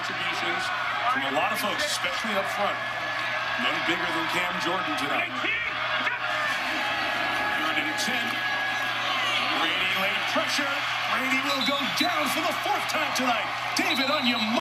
contributions from a lot of folks, especially up front. None bigger than Cam Jordan tonight. 3rd and 10. Brady laid pressure. Brady will go down for the 4th time tonight. David Onyemata.